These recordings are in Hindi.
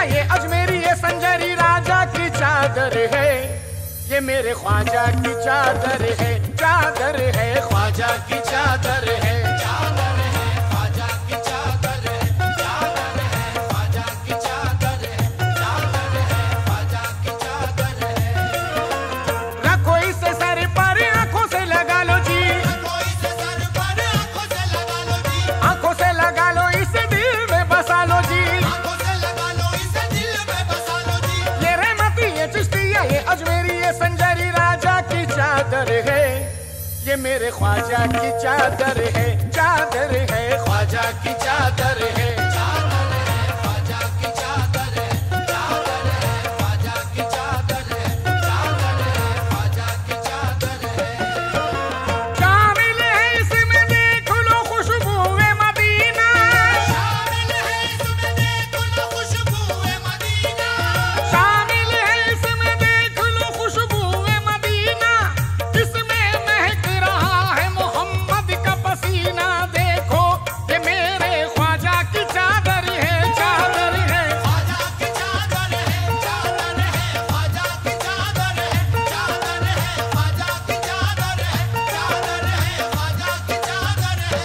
ये अजमेरी ये संजरी राजा की चादर है, ये मेरे ख्वाजा की चादर है, चादर है ख्वाजा की चादर है, चादर है ख्वाजा की चादर है, चादर है ख्वाजा की चादर है, चादर है ख्वाजा की चादर है। रखो इसे सर पर आंखों से लगा लो जी, रखो इसे सर पर आंखों से लगा लो जी, आंखों से लगा लो इसे दिल में बसा लो जी, आंखों से लगा लो इसे दिल में बसा लो जी। ये रहमती ये चिश्तिया ये अजमेरी ये संजरी राजा की चादर है, ये मेरे ख्वाजा की चादर है, चादर है ख्वाजा की चादर है, चादर है ख्वाजा की चादर है, चादर है ख्वाजा की चादर है, चादर है ख्वाजा की चादर है। शामिल है इसमें देख लो खुशबूए मदीना, शामिल है इसमें देख लो खुशबूए मदीना, शामिल है इसमें देख लो खुशबूए मदीना, इसमें महक रहा है मोहम्मद का पसीना। देखो ये मेरे ख्वाजा की चादर है, चादर है ख्वाजा की चादर है, चादर है ख्वाजा की चादर है, चादर है ख्वाजा की चादर है, चादर है ख्वाजा की चादर है।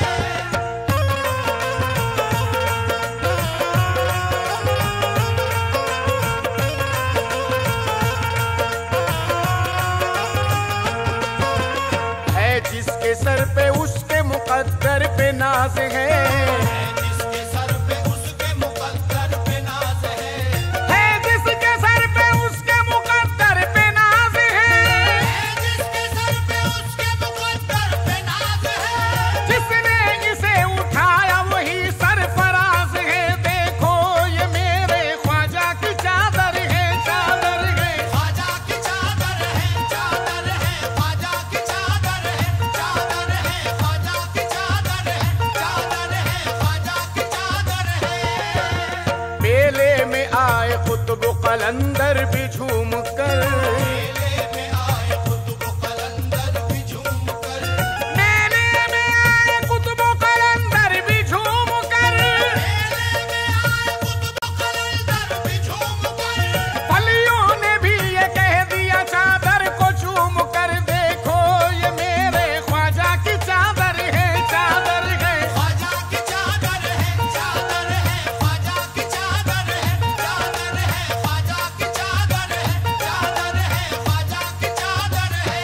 है जिसके सर पे उसके मुकद्दर पे नाज है, जिसके सर पे उसके मुकद्दर पे नाज है जिसके सर पे उसके मुकद्दर पे नाज है, जिसके सर पे उसके मुकद्दर पे नाज है, जिसने इसे उठाया वही सरफराज है। देखो ये मेरे ख्वाजा की चादर है, चादर है ख्वाजा की चादर है, चादर है ख्वाजा की चादर है, चादर है ख्वाजा की चादर है, चादर है ख्वाजा की चादर है। मेले में आए कुतुब कलंदर भी झूम कर, मेले में आए कुतुब कलंदर भी झूम कर, मेले में आए कुतुब कलंदर भी झूम कर, मेले में आए कुतुब कलंदर भी झूम कर, फलियों ने भी ये कह दिया चादर को चूम कर। देखो ये मेरे ख्वाजा की चादर है, चादर है ख्वाजा की चादर है, चादर है ख्वाजा की चादर है, चादर है ख्वाजा की चादर है, चादर है ख्वाजा की चादर है।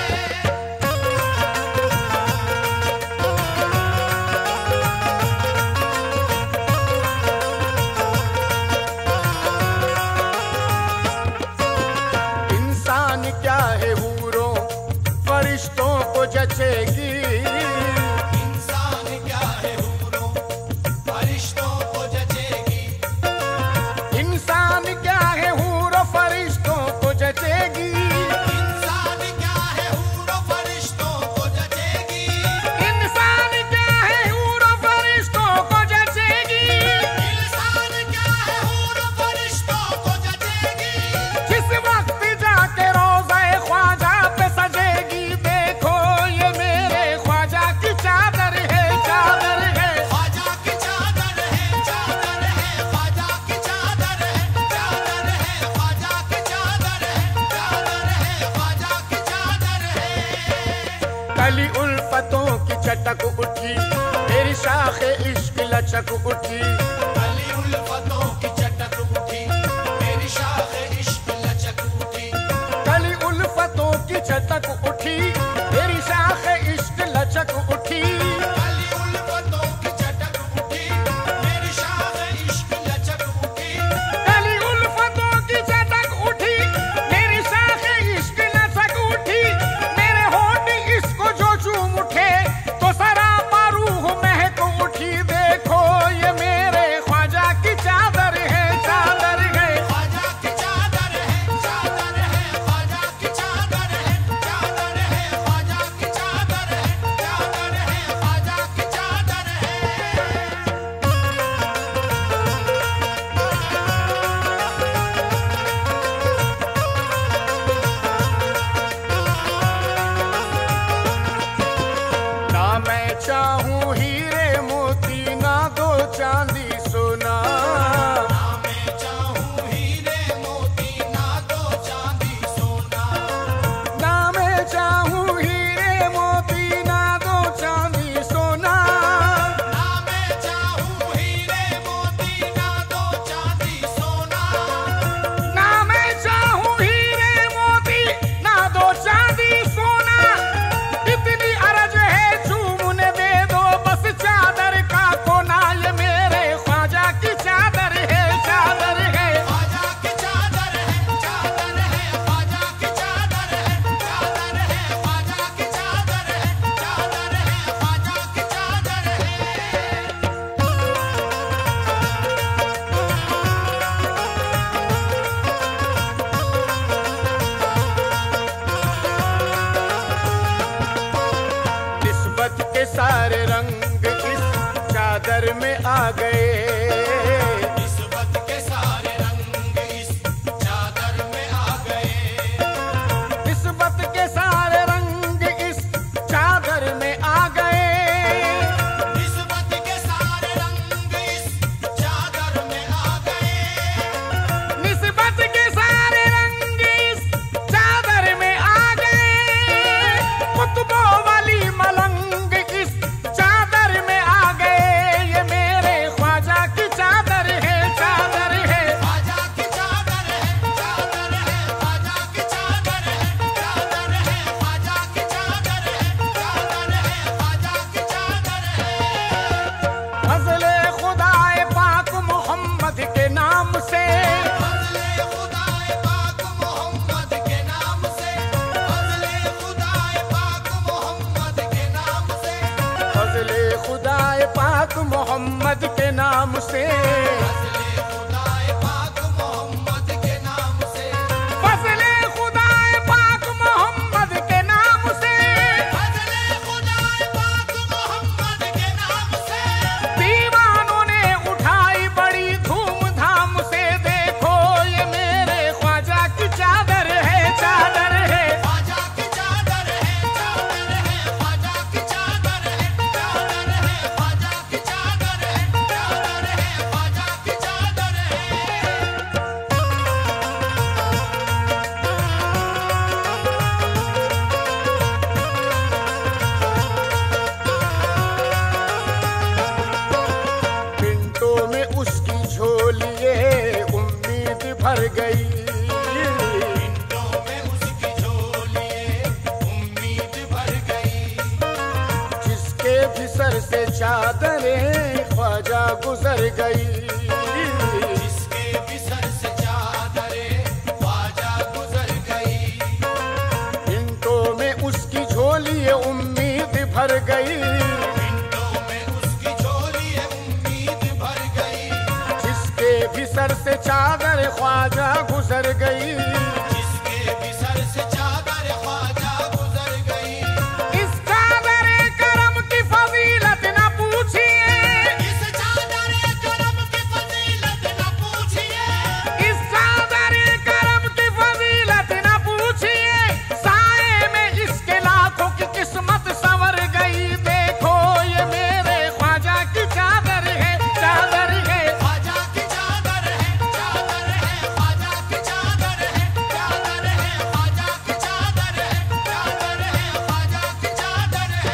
इंसान क्या है हूरों फरिश्तों को जचेगी, इंसान क्या है हूरों फरिश्तों को जचेगी, इंसान क्या है हूरों फरिश्तों को जचेगी, इंसान क्या है हूरों फरिश्तों को जचेगी, इंसान क्या है हूरों फरिश्तों को जचेगी, इंसान क्या है हूरों फरिश्तों को जचेगी, जिस वक्त जाके रोज़े ख्वाजा पे सजेगी। देखो ये मेरे ख्वाजा की चादर है, चादर है ख्वाजा की चादर है, चादर है ख्वाजा की चादर है, चादर है ख्वाजा की चादर है, चादर है ख्वाजा की चादर है। कली उल्फतों की चटक उठी मेरी शाखे इश्क लचक उठी, कली उल्फतों की चटक उठी मेरी शाखे इश्क लचक उठी, कली उल्फतों की चटक उठी मेरी शाखे इश्क लचक उठी, कली उल्फतों की चटक उठी मेरी शाखे इश्क लचक उठी, कली उल्फतों की चटक उठी मेरी शाखे इश्क लचक उठी, मेरे होठ इसको जो चूम उठे तो सरापा रूह महक उठी। देखो ये मेरे उसकी झोलिए उम्मीद भर गई, मिनटों में उसकी झोलिए उम्मीद भर गई। जिसके भी सर से चादरें ख्वाजा गुजर गई, जिसके भी सर से चादरें ख्वाजा गुजर गई। मिनटों में उसकी झोलिए उम्मीद भर गई, सर से चादर ख्वाजा गुजर गई, जिसके भी सर से चादर ख्वाजा गुजर गई। इस चादर करम की फजीलत न पूछिए, इस चादर करम की फजीलत न पूछिए, इस चादर करम की फजीलत न पूछिए। साए में इसके लाखों की किस्मत संवर गई। देखो ये मेरे ख्वाजा की चादर है, चादर है, ख्वाजा की चादर है, चादर है, ख्वाजा की चादर है, चादर है, ख्वाजा की चादर है, चादर है, ख्वाजा की चादर है।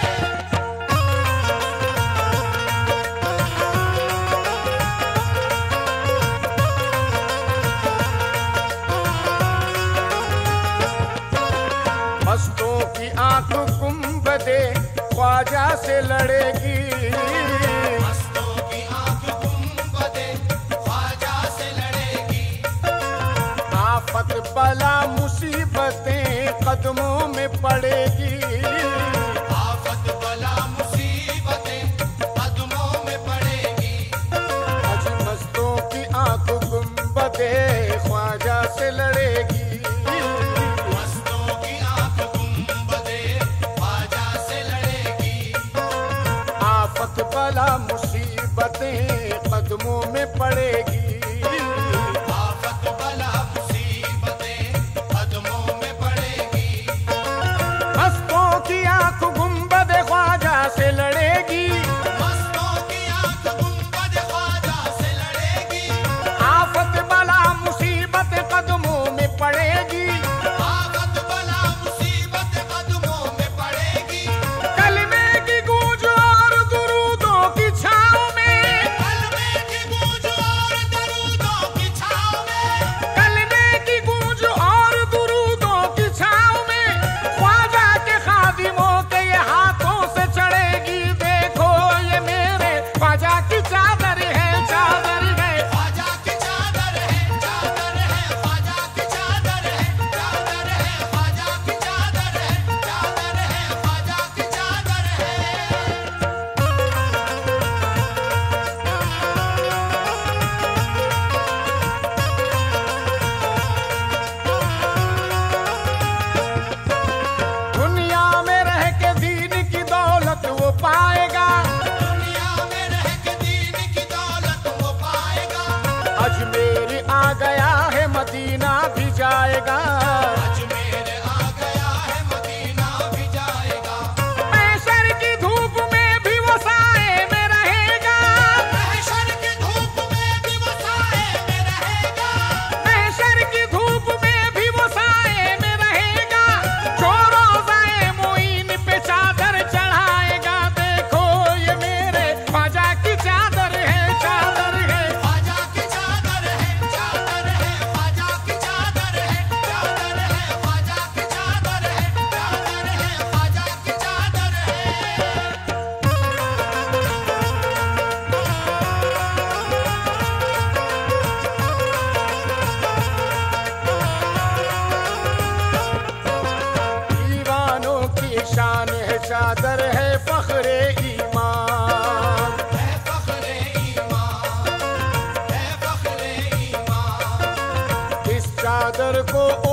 मस्तों की आंख गुंबदे ख्वाजा से लड़ेगी, मस्तों की आंख गुंबदे ख्वाजा से लड़ेगी। आफत बला मुसीबतें कदमों में पड़ेगी, आफत बला मुसीबतें कदमों में पड़ेगी। आज मस्तों की आंख गुंबदे ख्वाजा से लड़ेगी, मस्तों की आंख गुंबदे ख्वाजा से लड़ेगी। आफत बला मुसीबतें कदमों में पड़ेगी। आफत बला मुसीबतें कदमों में पड़ेगी। मस्तों की आंख गुंबद ख्वाजा से लड़ेगी, मस्तों की आंख गुंबद ख्वाजा से लड़ेगी। आफत बला मुसीबत कदमों में पड़ेगी। आफत बला मुसीबत कदमों में पड़ेगी। कलमे की गूंज और दुरूदों की छाँव में, कलमे की गूंज और दरूदों की छाँव में, कलमे की गूंज और दुरूदों की छाँव में ख्वाजा के खादिमों के ये हाथों से चढ़ेगी। देखो ये मेरे ख्वाजा की चादर है, चादर है, ख्वाजा की चादर है, चादर है, ख्वाजा की चादर है, चादर है, ख्वाजा की चादर है, चादर है, ख्वाजा की चादर है। दुनिया में रह के दीन की दौलत वो पाएगा, दुनिया में रह के दीन की दौलत वो पाएगा। अजमेर आ गया है मदीना भी जाएगा, अजमेर आ गया है मदीना भी जाएगा। महशर की धूप में भी वो साए में रहेगा, महशर की धूप में भी वो साए में रहेगा। महशर की धूप में भी वो साए में रहेगा। जो रोज़ाए मोइन पे चादर चढ़ाएगा। देखो ये मेरे ख्वाजा की चादर है, चादर है, ख्वाजा की चादर है, चादर है, ख्वाजा की चादर है, चादर है, ख्वाजा की चादर है, चादर है, ख्वाजा की चादर है। दीवानों की शान है, चादर है फख्रे ईमान। है फख्रे ईमान, है फख्रे ईमान। इस चादर को